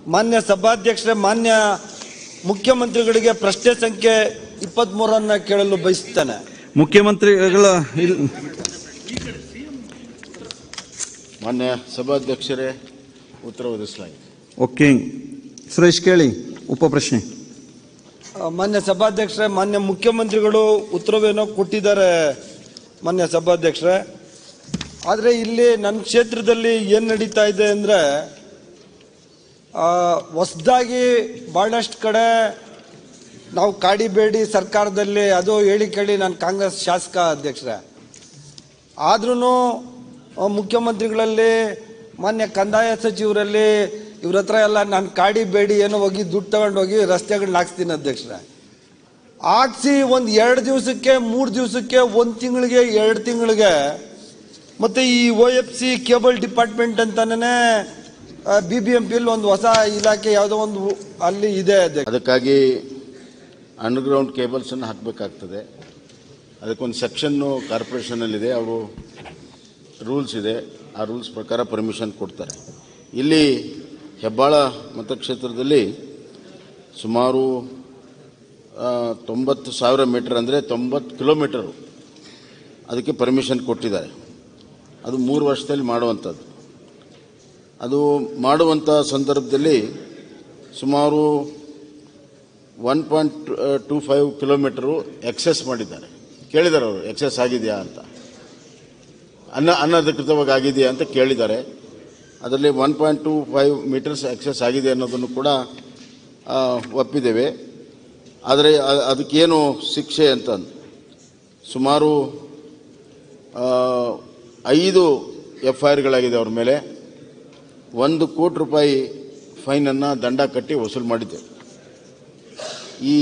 ಮಾನ್ಯ ಸಭಾಧ್ಯಕ್ಷರೇ, ಮಾನ್ಯ ಮುಖ್ಯಮಂತ್ರಿಗಳಿಗೆ ಪ್ರಶ್ನೆ ಸಂಖ್ಯೆ 23 ಕೇಳಲು ಬಯಸುತ್ತೇನೆ. ಮುಖ್ಯಮಂತ್ರಿಗಳ ಮಾನ್ಯ ಸಭಾಧ್ಯಕ್ಷರೇ, ಉತ್ತರ ಒದಗಿಸಲಾಗಿದೆ. ಓಕೆ, ಸುರೇಶ್ ಕೇಳಿ ಉಪ ಪ್ರಶ್ನೆ. ಮಾನ್ಯ ಸಭಾಧ್ಯಕ್ಷರೇ, ಮಾನ್ಯ ಮುಖ್ಯಮಂತ್ರಿಗಳು ಉತ್ತರವೇನೋ ಕೊಟ್ಟಿದ್ದಾರೆ ಮಾನ್ಯ ಸಭಾಧ್ಯಕ್ಷರೇ. ಆದರೆ ಇಲ್ಲಿ ನನ್ನ ಕ್ಷೇತ್ರದಲ್ಲಿ ಏನು ನಡೀತಾ ಇದೆ ಅಂದರೆ, ಹೊಸದಾಗಿ ಭಾಳಷ್ಟು ಕಡೆ ನಾವು ಕಾಡಿಬೇಡಿ ಸರ್ಕಾರದಲ್ಲಿ ಅದು ಹೇಳಿ ಕೇಳಿ ನಾನು ಕಾಂಗ್ರೆಸ್ ಶಾಸಕ ಅಧ್ಯಕ್ಷರೇ. ಆದ್ರೂ ಮುಖ್ಯಮಂತ್ರಿಗಳಲ್ಲಿ ಮಾನ್ಯ ಕಂದಾಯ ಸಚಿವರಲ್ಲಿ ಇವ್ರ ಹತ್ರ ಎಲ್ಲ ನಾನು ಕಾಡಿಬೇಡಿ ಏನೋ ಹೋಗಿ ದುಡ್ಡು ತಗೊಂಡೋಗಿ ರಸ್ತೆಗಳನ್ನ ಹಾಕ್ಸ್ತೀನಿ ಅಧ್ಯಕ್ಷರೇ. ಹಾಕ್ಸಿ ಒಂದು 2 ದಿವಸಕ್ಕೆ 3 ದಿವಸಕ್ಕೆ 1 ತಿಂಗಳಿಗೆ 2 ತಿಂಗಳಿಗೆ ಮತ್ತು ಈ OFC ಕೇಬಲ್ ಡಿಪಾರ್ಟ್ಮೆಂಟ್ ಅಂತಾನೆ BBMPಯಲ್ಲಿ ಒಂದು ಹೊಸ ಇಲಾಖೆ ಯಾವುದೋ ಒಂದು ಅಲ್ಲಿ ಇದೆ. ಅದಕ್ಕಾಗಿ ಅಂಡರ್ಗ್ರೌಂಡ್ ಕೇಬಲ್ಸನ್ನು ಹಾಕಬೇಕಾಗ್ತದೆ. ಅದಕ್ಕೊಂದು ಸೆಕ್ಷನ್ನು ಕಾರ್ಪೊರೇಷನಲ್ಲಿದೆ, ಅವರು ರೂಲ್ಸ್ ಇದೆ, ಆ ರೂಲ್ಸ್ ಪ್ರಕಾರ ಪರ್ಮಿಷನ್ ಕೊಡ್ತಾರೆ. ಇಲ್ಲಿ ಹೆಬ್ಬಾಳ ಮತಕ್ಷೇತ್ರದಲ್ಲಿ ಸುಮಾರು 90,000 ಮೀಟರ್ ಅಂದರೆ 90 ಕಿಲೋಮೀಟರು ಅದಕ್ಕೆ ಪರ್ಮಿಷನ್ ಕೊಟ್ಟಿದ್ದಾರೆ. ಅದು 3 ವರ್ಷದಲ್ಲಿ ಮಾಡುವಂಥದ್ದು. ಅದು ಮಾಡುವಂಥ ಸಂದರ್ಭದಲ್ಲಿ ಸುಮಾರು 1.25 ಕಿಲೋಮೀಟರು ಎಕ್ಸೆಸ್ ಮಾಡಿದ್ದಾರೆ. ಕೇಳಿದ್ದಾರೆ ಅವರು, ಎಕ್ಸೆಸ್ ಆಗಿದೆಯಾ ಅಂತ, ಅನಧಿಕೃತವಾಗಿ ಆಗಿದೆಯಾ ಅಂತ ಕೇಳಿದ್ದಾರೆ. ಅದರಲ್ಲಿ 1.25 ಮೀಟರ್ಸ್ ಎಕ್ಸೆಸ್ ಆಗಿದೆ ಅನ್ನೋದನ್ನು ಕೂಡ ಒಪ್ಪಿದ್ದೇವೆ. ಆದರೆ ಅದಕ್ಕೇನು ಶಿಕ್ಷೆ ಅಂತ ಸುಮಾರು 5 FIRಗಳಾಗಿದೆ ಅವ್ರ ಮೇಲೆ. 1 ಕೋಟಿ ರೂಪಾಯಿ ಫೈನನ್ನು ದಂಡ ಕಟ್ಟಿ ವಸೂಲು ಮಾಡಿದ್ದೇವೆ. ಈ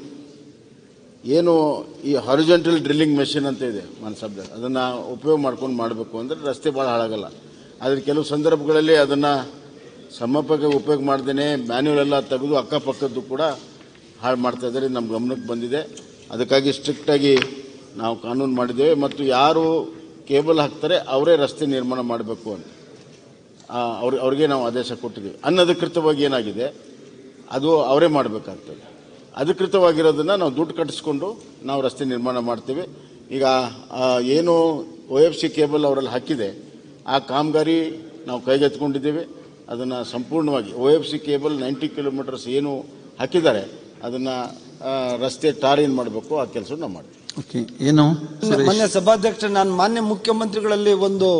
ಏನು ಈ ಹಾರಿಜಾಂಟಲ್ ಡ್ರಿಲ್ಲಿಂಗ್ ಮೆಷಿನ್ ಅಂತ ಇದೆ ಮನಸಬ್ದ, ಅದನ್ನು ಉಪಯೋಗ ಮಾಡ್ಕೊಂಡು ಮಾಡಬೇಕು ಅಂದರೆ ರಸ್ತೆ ಭಾಳ ಹಾಳಾಗಲ್ಲ. ಆದರೆ ಕೆಲವು ಸಂದರ್ಭಗಳಲ್ಲಿ ಅದನ್ನು ಸಮರ್ಪಕ ಉಪಯೋಗ ಮಾಡ್ದೇ ಮ್ಯಾನ್ಯುವಲ್ ಎಲ್ಲ ತೆಗೆದು ಅಕ್ಕಪಕ್ಕದ್ದು ಕೂಡ ಹಾಳು ಮಾಡ್ತಾ ಇದ್ದಾರೆ. ನಮ್ಮ ಗಮನಕ್ಕೆ ಬಂದಿದೆ. ಅದಕ್ಕಾಗಿ ಸ್ಟ್ರಿಕ್ಟಾಗಿ ನಾವು ಕಾನೂನು ಮಾಡಿದ್ದೇವೆ. ಮತ್ತು ಯಾರು ಕೇಬಲ್ ಹಾಕ್ತಾರೆ ಅವರೇ ರಸ್ತೆ ನಿರ್ಮಾಣ ಮಾಡಬೇಕು ಅಂತ ಅವ್ರಿಗೆ ನಾವು ಆದೇಶ ಕೊಟ್ಟಿದ್ದೀವಿ. ಅನಧಿಕೃತವಾಗಿ ಏನಾಗಿದೆ ಅದು ಅವರೇ ಮಾಡಬೇಕಾಗ್ತದೆ. ಅಧಿಕೃತವಾಗಿರೋದನ್ನು ನಾವು ದುಡ್ಡು ಕಟ್ಟಿಸ್ಕೊಂಡು ನಾವು ರಸ್ತೆ ನಿರ್ಮಾಣ ಮಾಡ್ತೀವಿ. ಈಗ ಏನು OFC ಕೇಬಲ್ ಅವರಲ್ಲಿ ಹಾಕಿದೆ ಆ ಕಾಮಗಾರಿ ನಾವು ಕೈಗೆತ್ತಿಕೊಂಡಿದ್ದೇವೆ. ಅದನ್ನು ಸಂಪೂರ್ಣವಾಗಿ OFC ಕೇಬಲ್ 90 ಕಿಲೋಮೀಟರ್ಸ್ ಏನು ಹಾಕಿದ್ದಾರೆ ಅದನ್ನು ರಸ್ತೆ ಟಾರ್ ಏನು ಮಾಡಬೇಕು ಆ ಕೆಲಸ ನಾವು ಮಾಡ್ತೀವಿ. ಓಕೆ, ಏನು ಮಾನ್ಯ ಸಭಾಧ್ಯಕ್ಷ, ನಾನು ಮಾನ್ಯ ಮುಖ್ಯಮಂತ್ರಿಗಳಲ್ಲಿ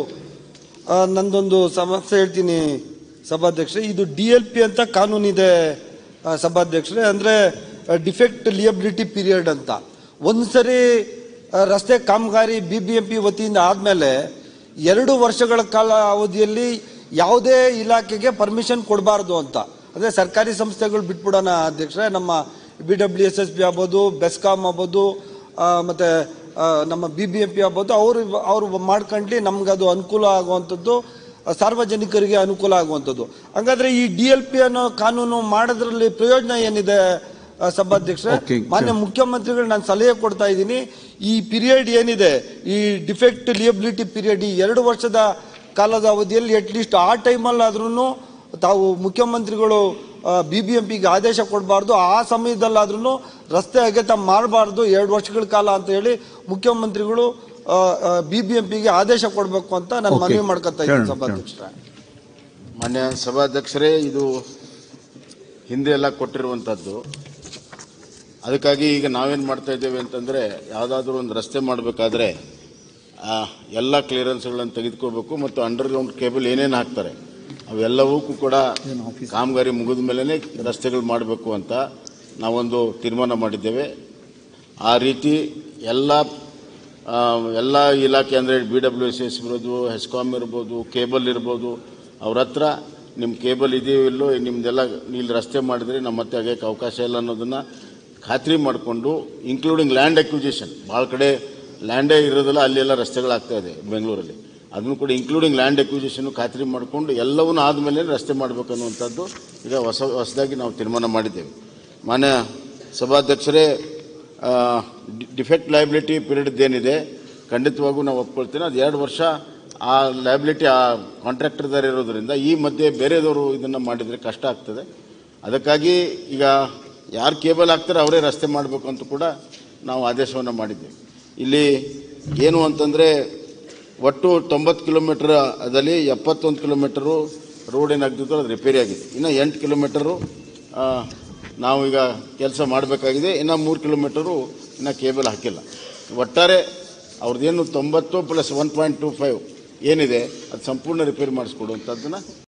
ನಂದೊಂದು ಸಮಸ್ಯೆ ಹೇಳ್ತೀನಿ ಸಭಾಧ್ಯಕ್ಷರೇ. ಇದು DLP ಅಂತ ಕಾನೂನಿದೆ ಸಭಾಧ್ಯಕ್ಷರೇ, ಅಂದರೆ ಡಿಫೆಕ್ಟ್ ಲಿಯಬಿಲಿಟಿ ಪೀರಿಯಡ್ ಅಂತ. ಒಂದ್ಸರಿ ರಸ್ತೆ ಕಾಮಗಾರಿ BBMP ವತಿಯಿಂದ ಆದಮೇಲೆ 2 ವರ್ಷಗಳ ಕಾಲ ಅವಧಿಯಲ್ಲಿ ಯಾವುದೇ ಇಲಾಖೆಗೆ ಪರ್ಮಿಷನ್ ಕೊಡಬಾರ್ದು ಅಂತ. ಅಂದರೆ ಸರ್ಕಾರಿ ಸಂಸ್ಥೆಗಳು ಬಿಟ್ಬಿಡೋಣ ಅಧ್ಯಕ್ಷರೇ. ನಮ್ಮ BWSSB ಆಗ್ಬೋದು, ಬೆಸ್ಕಾಮ್ ಆಗ್ಬೋದು, ಮತ್ತು ನಮ್ಮ BBMP ಆಗ್ಬೋದು, ಅವರು ಮಾಡ್ಕೊಂಡು ನಮ್ಗೆ ಅದು ಅನುಕೂಲ ಆಗುವಂಥದ್ದು, ಸಾರ್ವಜನಿಕರಿಗೆ ಅನುಕೂಲ ಆಗುವಂಥದ್ದು. ಹಾಗಾದರೆ ಈ DLP ಅನ್ನೋ ಕಾನೂನು ಮಾಡೋದ್ರಲ್ಲಿ ಪ್ರಯೋಜನ ಏನಿದೆ ಸಭಾಧ್ಯಕ್ಷರೇ? ಮಾನ್ಯ ಮುಖ್ಯಮಂತ್ರಿಗಳು ನಾನು ಸಲಹೆ ಕೊಡ್ತಾ ಇದ್ದೀನಿ, ಈ ಪೀರಿಯಡ್ ಏನಿದೆ, ಈ ಡಿಫೆಕ್ಟ್ ಲಿಯಬಿಲಿಟಿ ಪೀರಿಯಡ್, ಈ 2 ವರ್ಷದ ಕಾಲದ ಅವಧಿಯಲ್ಲಿ ಅಟ್ಲೀಸ್ಟ್ ಆ ಟೈಮಲ್ಲಾದ್ರೂ ತಾವು ಮುಖ್ಯಮಂತ್ರಿಗಳು BBMPಗೆ ಆದೇಶ ಕೊಡಬಾರ್ದು. ಆ ಸಮಯದಲ್ಲಾದ್ರೂ ರಸ್ತೆ ಅಗೆತ ಮಾಡಬಾರ್ದು 2 ವರ್ಷಗಳ ಕಾಲ ಅಂತ ಹೇಳಿ ಮುಖ್ಯಮಂತ್ರಿಗಳು BBMPಗೆ ಆದೇಶ ಕೊಡಬೇಕು ಅಂತ ನಾನು ಮನವಿ ಮಾಡ್ಕೊತಾ ಇದ್ದೀನಿ ಸಭಾಧ್ಯಕ್ಷರೇ. ಮಾನ್ಯ ಸಭಾಧ್ಯಕ್ಷರೇ, ಇದು ಹಿಂದೆ ಎಲ್ಲ ಕೊಟ್ಟಿರುವಂಥದ್ದು. ಅದಕ್ಕಾಗಿ ಈಗ ನಾವೇನು ಮಾಡ್ತಾ ಇದ್ದೇವೆ ಅಂತಂದರೆ, ಯಾವುದಾದ್ರೂ ಒಂದು ರಸ್ತೆ ಮಾಡಬೇಕಾದ್ರೆ ಎಲ್ಲ ಕ್ಲಿಯರೆನ್ಸ್ಗಳನ್ನು ತೆಗೆದುಕೋಬೇಕು ಮತ್ತು ಅಂಡರ್ಗ್ರೌಂಡ್ ಕೇಬಲ್ ಏನೇನು ಹಾಕ್ತಾರೆ ಅವೆಲ್ಲವಕ್ಕೂ ಕೂಡ ಕಾಮಗಾರಿ ಮುಗಿದ ಮೇಲೆ ರಸ್ತೆಗಳು ಮಾಡಬೇಕು ಅಂತ ನಾವೊಂದು ತೀರ್ಮಾನ ಮಾಡಿದ್ದೇವೆ. ಆ ರೀತಿ ಎಲ್ಲ ಇಲಾಖೆ ಅಂದರೆ BWSS ಇರ್ಬೋದು, ಹೆಸ್ಕಾಮ್ ಇರ್ಬೋದು, ಕೇಬಲ್ ಇರ್ಬೋದು, ಅವ್ರ ಹತ್ರ ನಿಮ್ಮ ಕೇಬಲ್ ಇದೆಯೋ ಇಲ್ಲೋ, ನಿಮ್ಮದೆಲ್ಲ ಇಲ್ಲಿ ರಸ್ತೆ ಮಾಡಿದರೆ ನಮ್ಮ ಮತ್ತೆ ಆಗಕ್ಕೆ ಅವಕಾಶ ಇಲ್ಲ ಅನ್ನೋದನ್ನು ಖಾತ್ರಿ ಮಾಡಿಕೊಂಡು, ಇನ್ಕ್ಲೂಡಿಂಗ್ ಲ್ಯಾಂಡ್ ಅಕ್ವಿಜಿಷನ್, ಭಾಳ ಕಡೆ ಲ್ಯಾಂಡೇ ಇರೋದಿಲ್ಲ, ಅಲ್ಲೆಲ್ಲ ರಸ್ತೆಗಳಾಗ್ತಾ ಇದೆ ಬೆಂಗಳೂರಲ್ಲಿ, ಅದನ್ನು ಕೂಡ ಇನ್ಕ್ಲೂಡಿಂಗ್ ಲ್ಯಾಂಡ್ ಅಕ್ವಿಜಿಷನ್ನು ಖಾತ್ರಿ ಮಾಡಿಕೊಂಡು ಎಲ್ಲವನ್ನೂ ಆದಮೇಲೆ ರಸ್ತೆ ಮಾಡಬೇಕು ಅನ್ನುವಂಥದ್ದು ಈಗ ಹೊಸದಾಗಿ ನಾವು ತೀರ್ಮಾನ ಮಾಡಿದ್ದೇವೆ. ಮಾನ್ಯ ಸಭಾಧ್ಯಕ್ಷರೇ, ಡಿಫೆಕ್ಟ್ ಲಯಬಿಲಿಟಿ ಪೀರಿಯಡ್ ಏನಿದೆ ಖಂಡಿತವಾಗೂ ನಾವು ಒಪ್ಕೊಳ್ತೀನಿ. ಅದು 2 ವರ್ಷ ಆ ಲಯಬಿಲಿಟಿ ಆ ಕಾಂಟ್ರಾಕ್ಟರ್ದಾರ ಇರೋದ್ರಿಂದ ಈ ಮಧ್ಯೆ ಬೇರೆದವರು ಇದನ್ನು ಮಾಡಿದರೆ ಕಷ್ಟ ಆಗ್ತದೆ. ಅದಕ್ಕಾಗಿ ಈಗ ಯಾರು ಕೇಬಲ್ ಹಾಕ್ತಾರೆ ಅವರೇ ರಸ್ತೆ ಮಾಡಬೇಕು ಅಂತ ಕೂಡ ನಾವು ಆದೇಶವನ್ನು ಮಾಡಿದ್ದೇವೆ. ಇಲ್ಲಿ ಏನು ಅಂತಂದರೆ ಒಟ್ಟು 90 ಕಿಲೋಮೀಟರ್ ಅದಲ್ಲಿ 71 ಕಿಲೋಮೀಟರು ರೋಡ್ ಏನಾಗ್ತಿತ್ತು ಅದು ರಿಪೇರಿ ಆಗಿದೆ. ಇನ್ನು 8 ಕಿಲೋಮೀಟರು ನಾವು ಈಗ ಕೆಲಸ ಮಾಡಬೇಕಾಗಿದೆ. ಇನ್ನು 3 ಕಿಲೋಮೀಟರು ಇನ್ನು ಕೇಬಲ್ ಹಾಕಿಲ್ಲ. ಒಟ್ಟಾರೆ ಅವ್ರದ್ದೇನು 90 + 1.25 ಏನಿದೆ ಅದು ಸಂಪೂರ್ಣ ರಿಪೇರಿ ಮಾಡಿಸ್ಕೊಡುವಂಥದ್ದನ್ನು